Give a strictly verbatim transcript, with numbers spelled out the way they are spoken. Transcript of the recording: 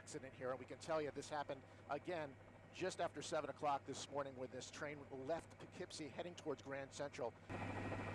accident here, and we can tell you this happened again just after seven o'clock this morning when this train left Poughkeepsie heading towards Grand Central.